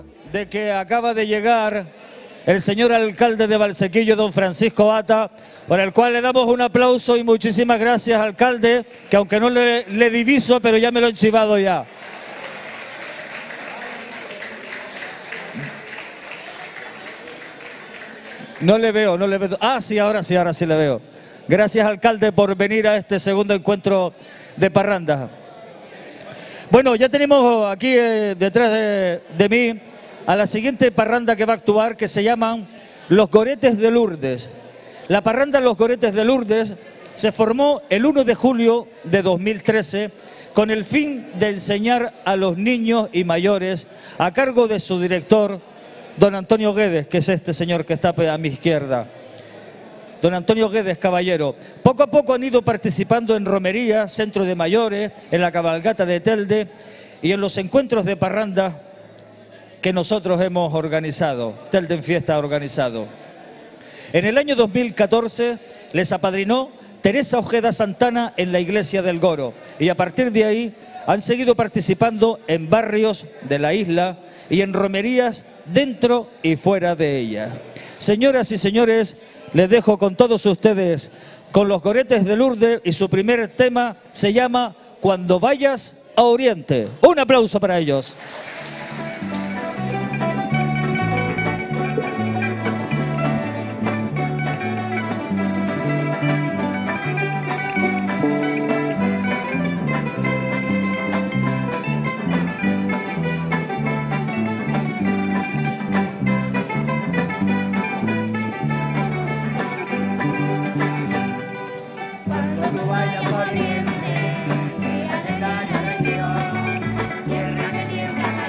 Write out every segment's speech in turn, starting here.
de que acaba de llegar el señor alcalde de Valsequillo, don Francisco Ata, por el cual le damos un aplauso y muchísimas gracias, alcalde, que aunque no le diviso, pero ya me lo he chivado ya. No le veo, no le veo. Ah, sí, ahora sí le veo. Gracias, alcalde, por venir a este segundo encuentro de parranda. Bueno, ya tenemos aquí detrás de mí a la siguiente parranda que va a actuar, que se llaman Los Goretes de Lourdes. La parranda Los Goretes de Lourdes se formó el 1 de julio de 2013 con el fin de enseñar a los niños y mayores a cargo de su director, don Antonio Guedes, que es este señor que está a mi izquierda. Don Antonio Guedes, caballero. Poco a poco han ido participando en romerías, centro de mayores, en la cabalgata de Telde y en los encuentros de parranda que nosotros hemos organizado, Telde en Fiesta ha organizado. En el año 2014 les apadrinó Teresa Ojeda Santana en la iglesia del Goro y a partir de ahí han seguido participando en barrios de la isla y en romerías dentro y fuera de ella. Señoras y señores, les dejo con todos ustedes con Los Goretes de Lourdes y su primer tema se llama Cuando vayas a Oriente. Un aplauso para ellos. Oriente, tierra de playa región, tierra que tiembla.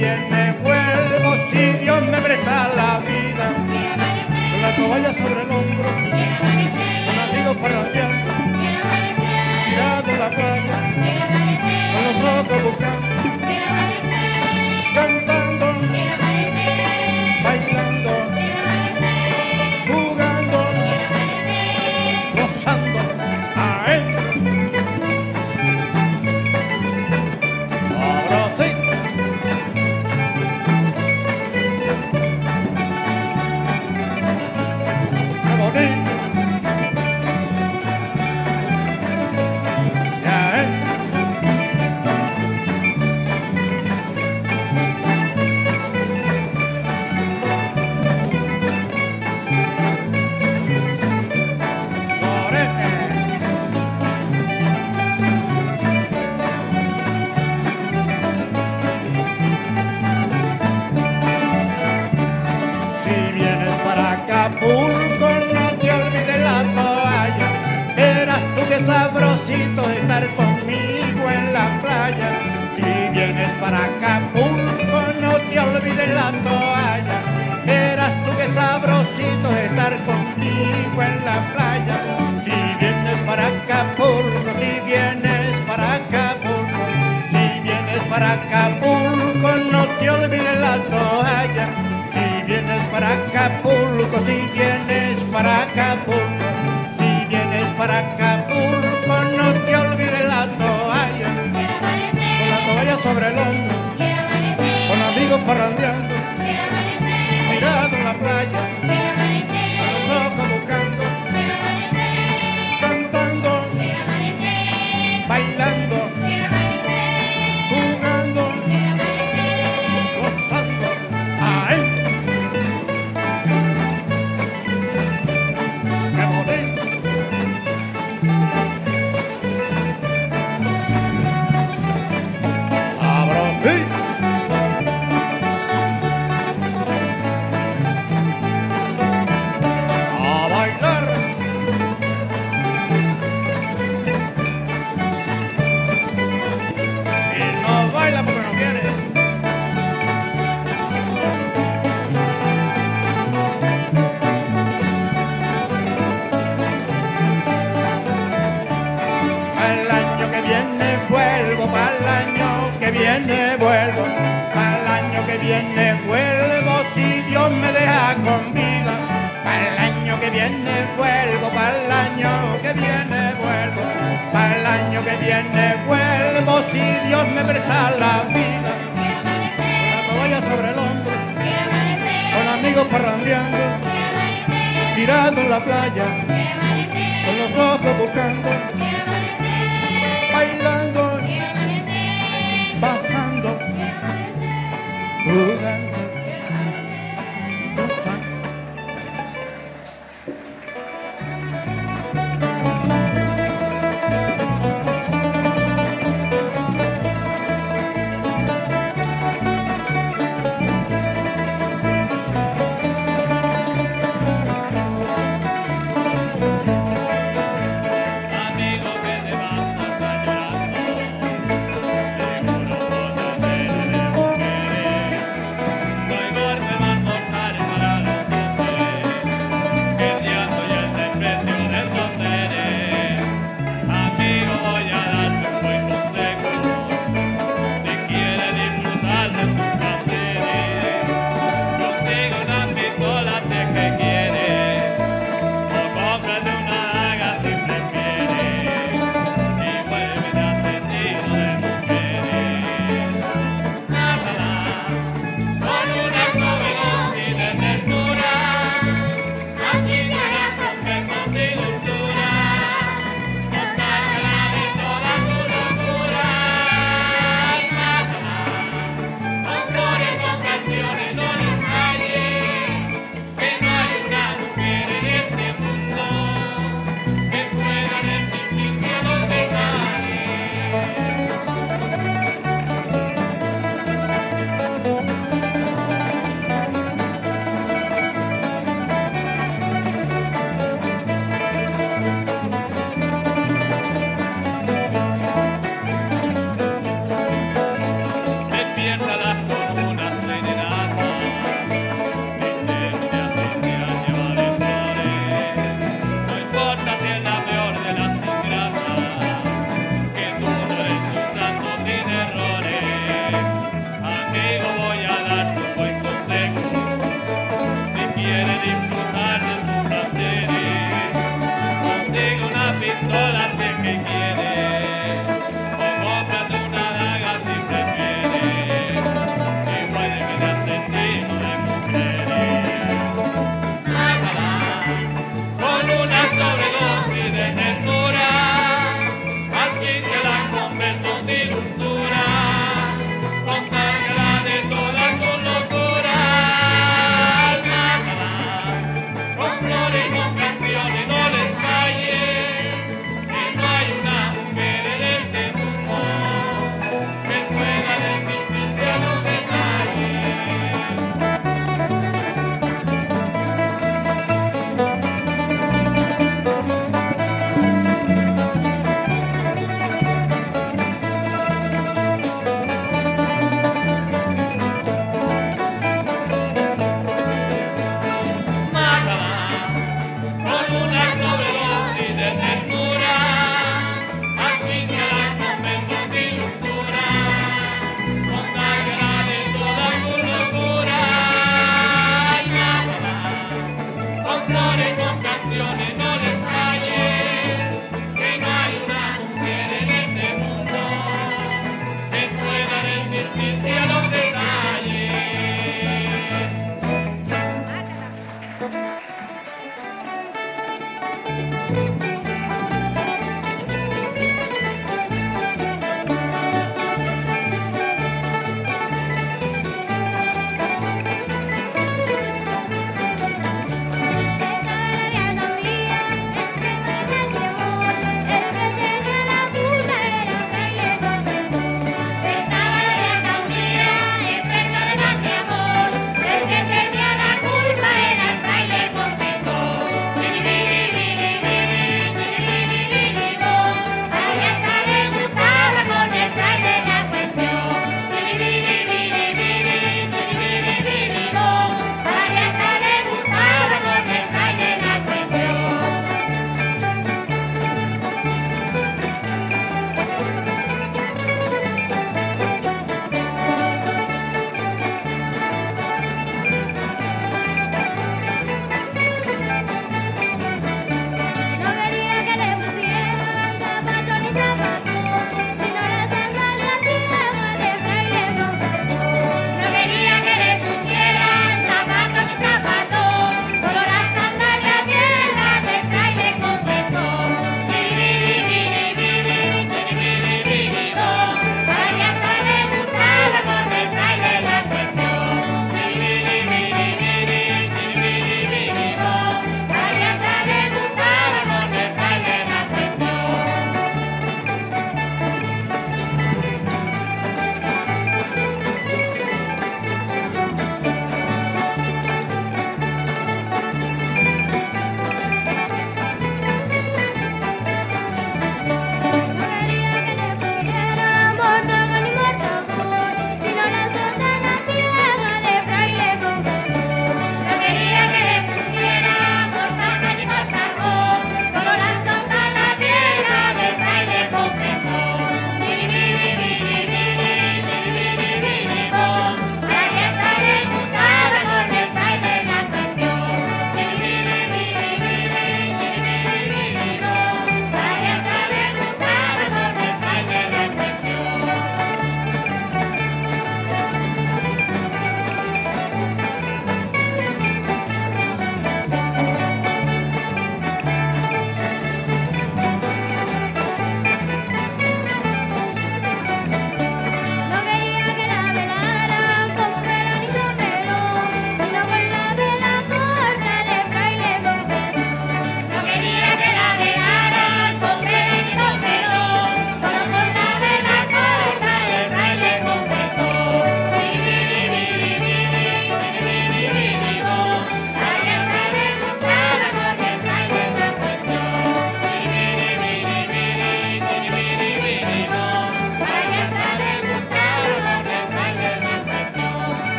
viene vuelvo si Dios me presta la vida. Con la toalla sobre el hombro, con amigos parrandeando, tirado en la playa, con los locos buscando, cantando, bailando, jugando, gozando, adentro. Ahora sí. Qué bonito. Ya, si vienes para Acapulco, no te olvides la toalla. Verás tú qué sabrosito estar conmigo en la playa. Si vienes para Acapulco, no te olvides la toalla. Verás tú qué sabrosito estar conmigo en la playa. Si vienes para Acapulco, si vienes para Acapulco, si vienes para Acapulco, no te olvides la toalla. Si vienes para Acapulco, si vienes para Acapulco, si vienes para Acapulco, no te olvides la toalla. Con la toalla sobre el hombro, con amigos parrandeando, tirado en la playa, a los ojos buscando, cantando, bailando, jugando, gozando, ¡ay! ¡Qué bonito! ¡Abro sí! ¡A bailar! Y no baila porque no quiere. Al año que viene vuelvo, para el año que viene vuelvo, para el año que viene vuelvo, si Dios me deja con vida. Para el año que viene vuelvo, para el año que viene vuelvo, para el año que viene vuelvo, si Dios me presta la vida. Con la toalla sobre el hombro, con amigos parrandeando, tirando en la playa, con los ojos buscando, bailando, bajando, jugando, gozando.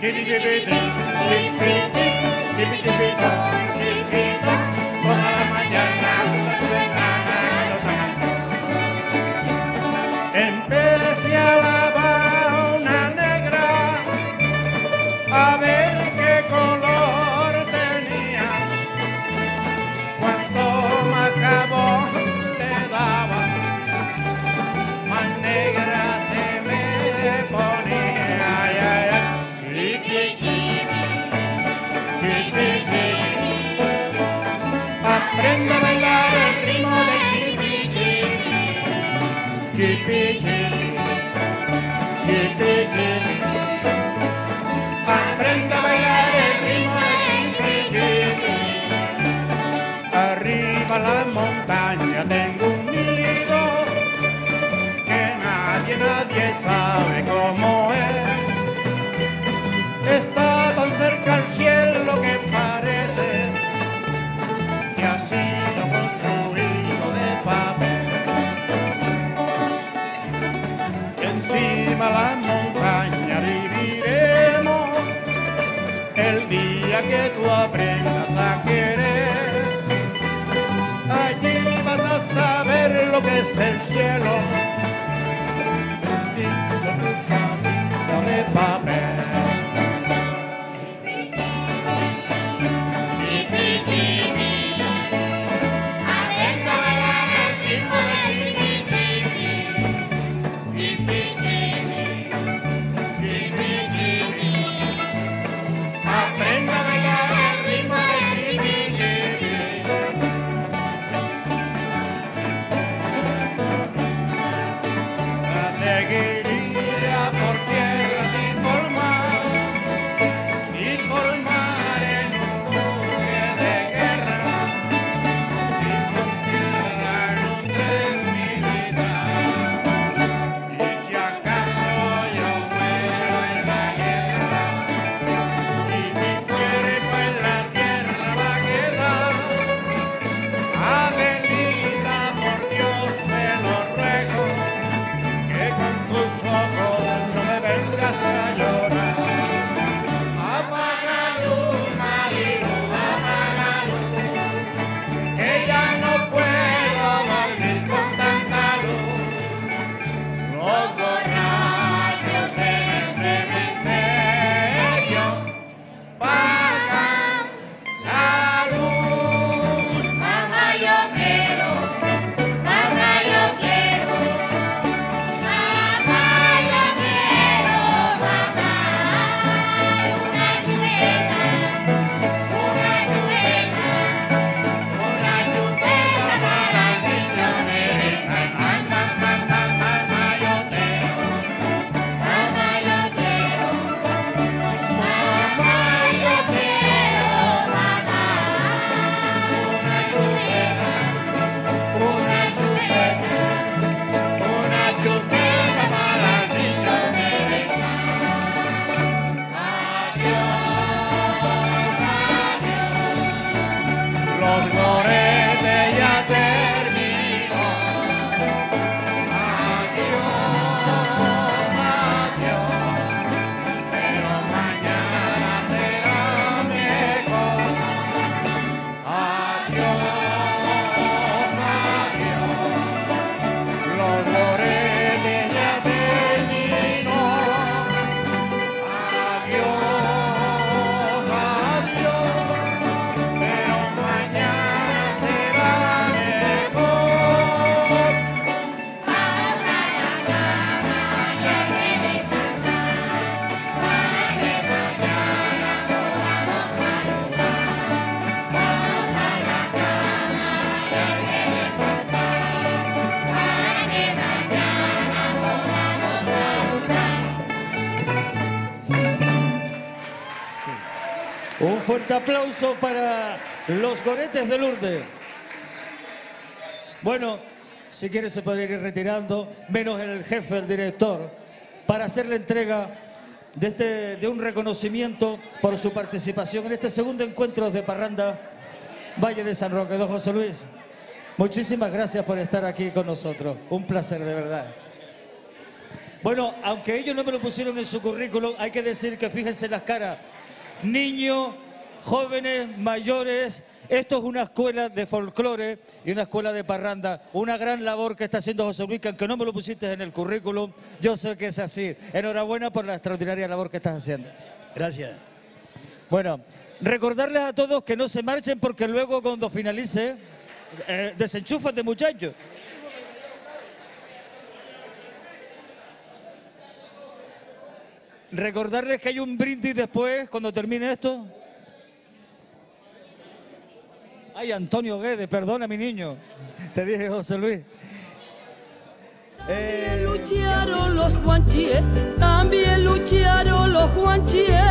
toda la mañana junto a tu ventana otra canción. Empecé a lavar una negra a ver qué color tenía, cuanto más jabón le daba, más negra se me ponía. Ay, ay, ay. Aprende a bailar el ritmo de chipi chipi, chipi chipi. Aprende a bailar el ritmo de chipi chipi. Arriba la montaña tengo un nido que nadie sabe cómo es. Está tan cerca al cielo que parece que ha sido construido de papel. Encima la montaña viviremos el día que tú aprendas a querer. Allí vas a saber lo que es el cielo, bendito tu camino de papel. Aprenda a bailar el ritmo de chipi chipi. La seguiría por tierra y por mar en un buque de guerra y por tierra en un tren militar. Y si acaso yo muero en la guerra y mi cuerpo en la tierra va a quedar, Adelita, por Dios te lo ruego, que con tus ojos no me vengas a llorar. Apaga luz, Marilu, apaga luz, que ya no puedo dormir con tanta luz. Los borrachos del cementerio pagan la luz. Mamá, yo quiero, mamá, yo quiero, mamá, yo quiero, mamá, una chupeta, Una chupeta para el niño merenda. Anda, anda, anda, mayotero. mamá, yo quiero, mamá, yo quiero, mamá, Una chupeta para el niño merenda. Los goretes ya terminó. Adiós, adiós, pero mañana será mejor. Adiós, adiós, los goretes ya terminó. Adiós, adiós, pero mañana será mejor. Un fuerte aplauso para los Goretes de Lourdes. Bueno, si quiere se podría ir retirando, menos el jefe, el director, para hacer la entrega de un reconocimiento por su participación en este segundo encuentro de Parranda Valle de San Roque. Don José Luis, muchísimas gracias por estar aquí con nosotros. Un placer, de verdad. Bueno, aunque ellos no me lo pusieron en su currículum, hay que decir que fíjense las caras. Niños, jóvenes, mayores. Esto es una escuela de folclore y una escuela de parranda. Una gran labor que está haciendo José Luis, que aunque no me lo pusiste en el currículum, yo sé que es así. Enhorabuena por la extraordinaria labor que estás haciendo. Gracias. Bueno, recordarles a todos que no se marchen porque luego cuando finalice, desenchufan de muchachos. Recordarles que hay un brindis después, cuando termine esto. Ay, Antonio Guedes, perdona mi niño. Te dije José Luis. También lucharon los guanchíes, también lucharon los guanchíes.